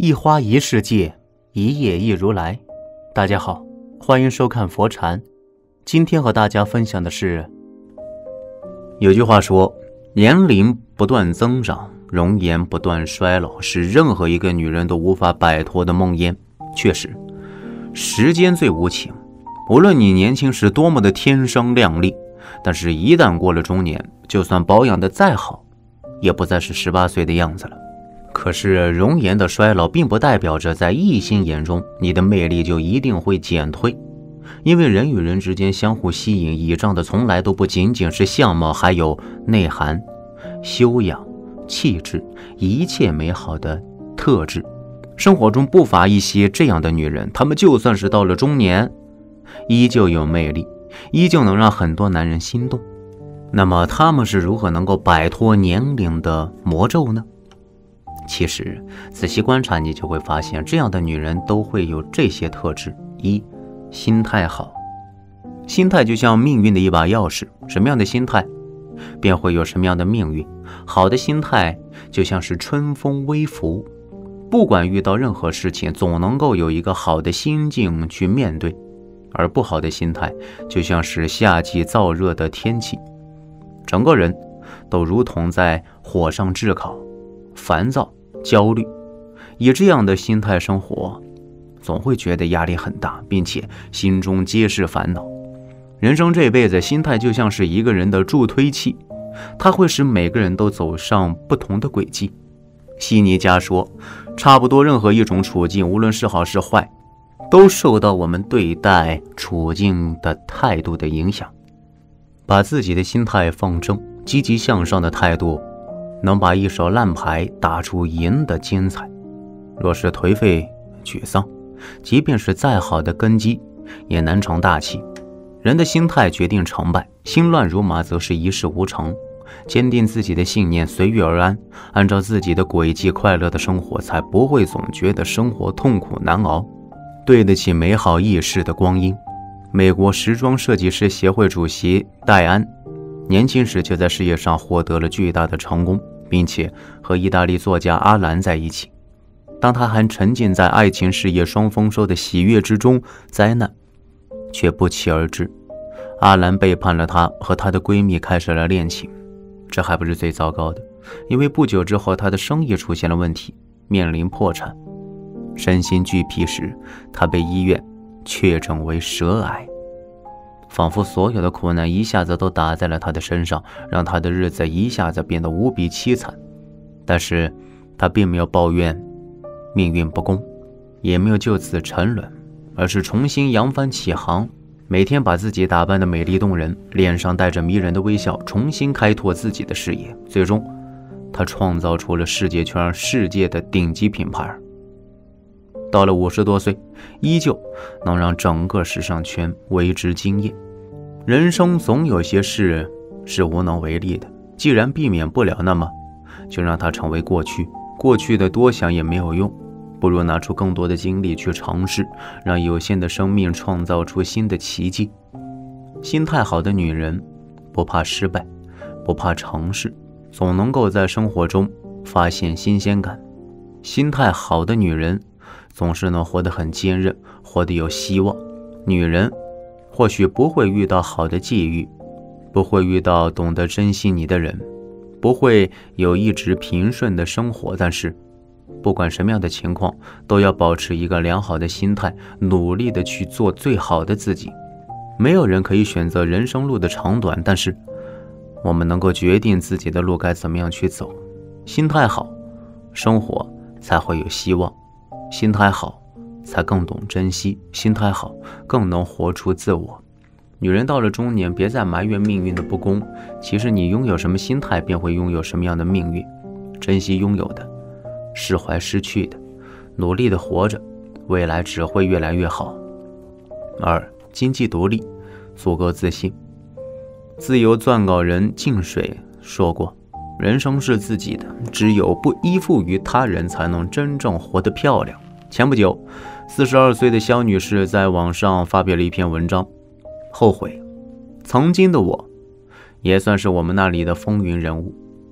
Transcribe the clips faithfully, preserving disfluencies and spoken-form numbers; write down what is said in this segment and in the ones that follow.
一花一世界，一叶一如来。大家好，欢迎收看佛禅。今天和大家分享的是，有句话说，年龄不断增长，容颜不断衰老，是任何一个女人都无法摆脱的梦魇。确实，时间最无情，无论你年轻时多么的天生亮丽，但是一旦过了中年，就算保养的再好，也不再是十八岁的样子了。可是容颜的衰老并不代表着在异性眼中你的魅力就一定会减退，因为人与人之间相互吸引倚仗的从来都不仅仅是相貌，还有内涵、修养、气质，一切美好的特质。生活中不乏一些这样的女人，她们就算是到了中年，依旧有魅力，依旧能让很多男人心动。那么她们是如何能够摆脱年龄的魔咒呢？其实仔细观察，你就会发现这样的女人都会有这些特质。一、心态好。心态就像命运的一把钥匙，什么样的心态便会有什么样的命运。好的心态就像是春风微拂，不管遇到任何事情，总能够有一个好的心境去面对。而不好的心态就像是夏季燥热的天气，整个人都如同在火上炙烤，烦躁焦虑。以这样的心态生活，总会觉得压力很大，并且心中皆是烦恼。人生这辈子，心态就像是一个人的助推器，它会使每个人都走上不同的轨迹。悉尼加说，差不多任何一种处境，无论是好是坏，都受到我们对待处境的态度的影响。把自己的心态放正，积极向上的态度能把一手烂牌打出赢的精彩。若是颓废沮丧，即便是再好的根基也难成大器。人的心态决定成败，心乱如麻则是一事无成。坚定自己的信念，随遇而安，按照自己的轨迹快乐的生活，才不会总觉得生活痛苦难熬，对得起美好易逝的光阴。美国时装设计师协会主席戴安年轻时就在事业上获得了巨大的成功，并且和意大利作家阿兰在一起。当他还沉浸在爱情事业双丰收的喜悦之中，灾难却不期而至。阿兰背叛了她，和她的闺蜜开始了恋情。这还不是最糟糕的，因为不久之后她的生意出现了问题，面临破产。身心俱疲时，她被医院确诊为舌癌，仿佛所有的苦难一下子都打在了他的身上，让他的日子一下子变得无比凄惨。但是他并没有抱怨命运不公，也没有就此沉沦，而是重新扬帆起航，每天把自己打扮得美丽动人，脸上带着迷人的微笑，重新开拓自己的事业。最终他创造出了世界圈世界的顶级品牌。到了五十多岁，依旧能让整个时尚圈为之惊艳。人生总有些事是无能为力的，既然避免不了，那么就让它成为过去。过去的多想也没有用，不如拿出更多的精力去尝试，让有限的生命创造出新的奇迹。心态好的女人不怕失败，不怕尝试，总能够在生活中发现新鲜感。心态好的女人总是能活得很坚韧，活得有希望。女人或许不会遇到好的际遇，不会遇到懂得珍惜你的人，不会有一直平顺的生活，但是不管什么样的情况，都要保持一个良好的心态，努力的去做最好的自己。没有人可以选择人生路的长短，但是我们能够决定自己的路该怎么样去走。心态好，生活才会有希望。心态好，才更懂珍惜；心态好，更能活出自我。女人到了中年，别再埋怨命运的不公，其实你拥有什么心态，便会拥有什么样的命运。珍惜拥有的，释怀失去的，努力的活着，未来只会越来越好。二、经济独立，足够自信。自由撰稿人静水说过，人生是自己的，只有不依附于他人，才能真正活得漂亮。前不久，四十二岁的肖女士在网上发表了一篇文章，后悔，曾经的我也算是我们那里的风云人物。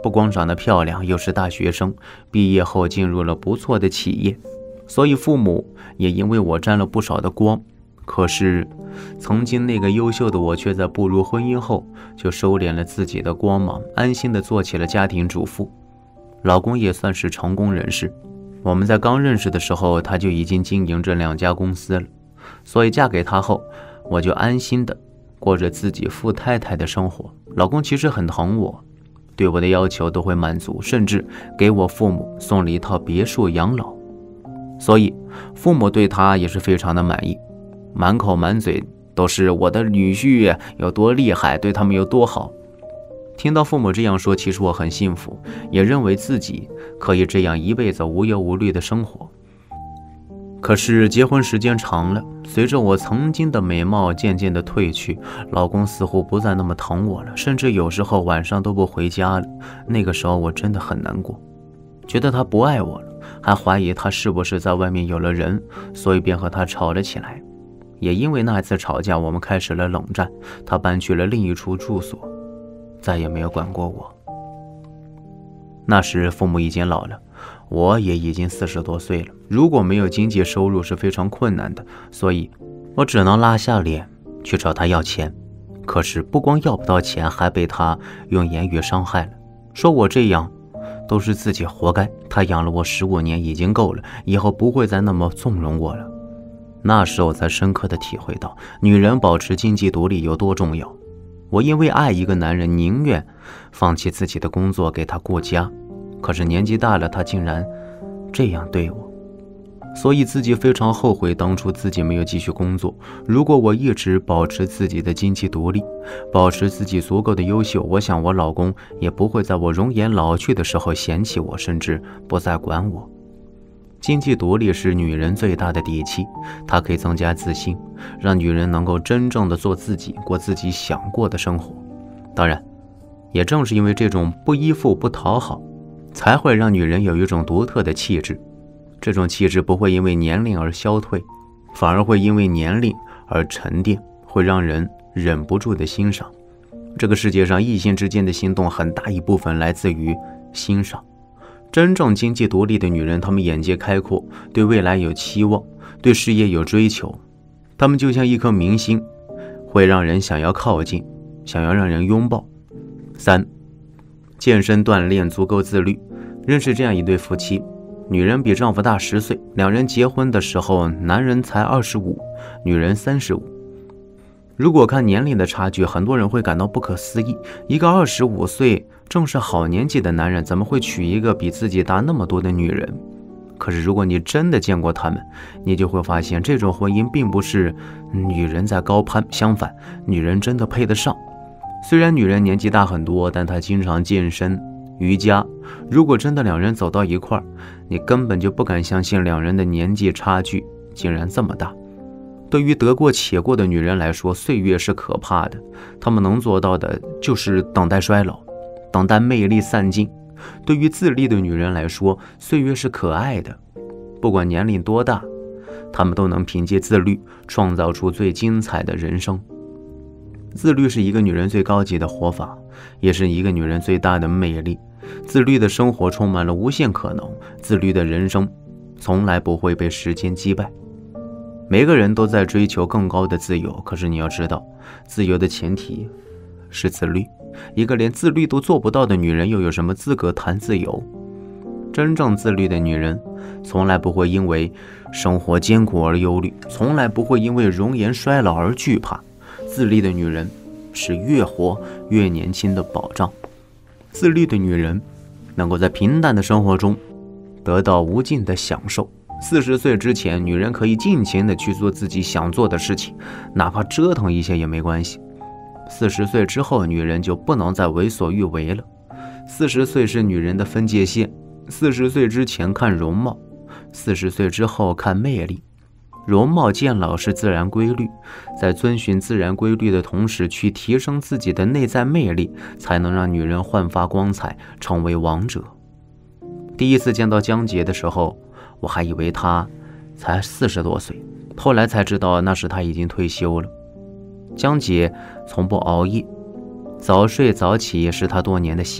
不光长得漂亮，又是大学生，毕业后进入了不错的企业，所以父母也因为我沾了不少的光。可是曾经那个优秀的我，却在步入婚姻后就收敛了自己的光芒，安心地做起了家庭主妇。老公也算是成功人士，我们在刚认识的时候，他就已经经营着两家公司了，所以嫁给他后，我就安心地过着自己富太太的生活。老公其实很疼我，对我的要求都会满足，甚至给我父母送了一套别墅养老，所以父母对他也是非常的满意，满口满嘴都是我的女婿有多厉害，对他们有多好。听到父母这样说，其实我很幸福，也认为自己可以这样一辈子无忧无虑的生活。可是结婚时间长了，随着我曾经的美貌渐渐的褪去，老公似乎不再那么疼我了，甚至有时候晚上都不回家了。那个时候我真的很难过，觉得他不爱我了，还怀疑他是不是在外面有了人，所以便和他吵了起来。也因为那次吵架，我们开始了冷战，他搬去了另一处住所，再也没有管过我。那时父母已经老了，我也已经四十多岁了，如果没有经济收入是非常困难的，所以我只能拉下脸去找他要钱。可是不光要不到钱，还被他用言语伤害了，说我这样都是自己活该，他养了我十五年已经够了，以后不会再那么纵容我了。那时候才深刻的体会到女人保持经济独立有多重要。我因为爱一个男人，宁愿放弃自己的工作给他顾家，可是年纪大了，他竟然这样对我，所以自己非常后悔当初自己没有继续工作。如果我一直保持自己的经济独立，保持自己足够的优秀，我想我老公也不会在我容颜老去的时候嫌弃我，甚至不再管我。经济独立是女人最大的底气，它可以增加自信，让女人能够真正的做自己，过自己想过的生活。当然，也正是因为这种不依附不讨好，才会让女人有一种独特的气质。这种气质不会因为年龄而消退，反而会因为年龄而沉淀，会让人忍不住的欣赏。这个世界上异性之间的心动，很大一部分来自于欣赏。真正经济独立的女人，她们眼界开阔，对未来有期望，对事业有追求，她们就像一颗明星，会让人想要靠近，想要让人拥抱。三，健身锻炼足够自律。认识这样一对夫妻，女人比丈夫大十岁，两人结婚的时候，男人才二十五，女人三十五。如果看年龄的差距，很多人会感到不可思议，一个二十五岁正是好年纪的男人，怎么会娶一个比自己大那么多的女人？可是如果你真的见过他们，你就会发现，这种婚姻并不是女人在高攀，相反，女人真的配得上。虽然女人年纪大很多，但她经常健身瑜伽，如果真的两人走到一块儿，你根本就不敢相信两人的年纪差距竟然这么大。对于得过且过的女人来说，岁月是可怕的，她们能做到的就是等待衰老，等待魅力散尽。对于自立的女人来说，岁月是可爱的，不管年龄多大，她们都能凭借自律创造出最精彩的人生。自律是一个女人最高级的活法，也是一个女人最大的魅力。自律的生活充满了无限可能，自律的人生从来不会被时间击败。每个人都在追求更高的自由，可是你要知道，自由的前提是自律。一个连自律都做不到的女人，又有什么资格谈自由？真正自律的女人，从来不会因为生活艰苦而忧虑，从来不会因为容颜衰老而惧怕。自律的女人是越活越年轻的保障。自律的女人能够在平淡的生活中得到无尽的享受。四十岁之前，女人可以尽情的去做自己想做的事情，哪怕折腾一些也没关系。四十岁之后，女人就不能再为所欲为了。四十岁是女人的分界线，四十岁之前看容貌，四十岁之后看魅力。容貌渐老是自然规律，在遵循自然规律的同时，去提升自己的内在魅力，才能让女人焕发光彩，成为王者。第一次见到江杰的时候，我还以为他才四十多岁，后来才知道那时他已经退休了。江杰从不熬夜，早睡早起也是他多年的习惯。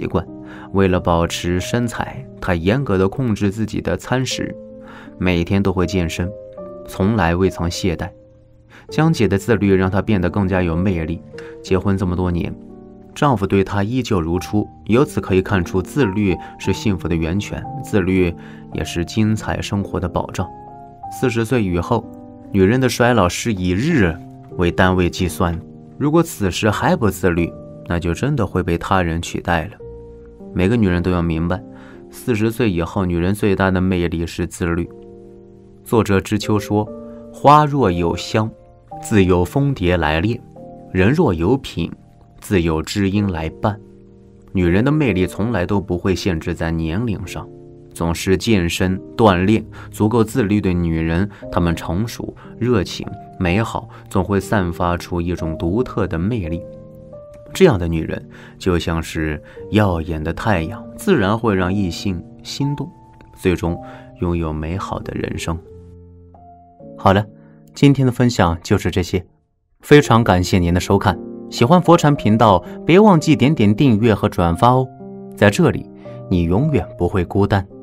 为了保持身材，她严格地控制自己的餐食，每天都会健身，从来未曾懈怠。江姐的自律让她变得更加有魅力。结婚这么多年，丈夫对她依旧如初，由此可以看出自律是幸福的源泉，自律也是精彩生活的保障。四十岁以后，女人的衰老是以日为单位计算，如果此时还不自律，那就真的会被他人取代了。每个女人都要明白，四十岁以后，女人最大的魅力是自律。作者知秋说，花若有香，自有蜂蝶来恋；人若有品，自有知音来伴。女人的魅力从来都不会限制在年龄上，总是健身锻炼足够自律的女人，她们成熟热情美好，总会散发出一种独特的魅力。这样的女人就像是耀眼的太阳，自然会让异性心动，最终拥有美好的人生。好了，今天的分享就是这些，非常感谢您的收看。喜欢佛禅频道，别忘记点点订阅和转发哦。在这里，你永远不会孤单。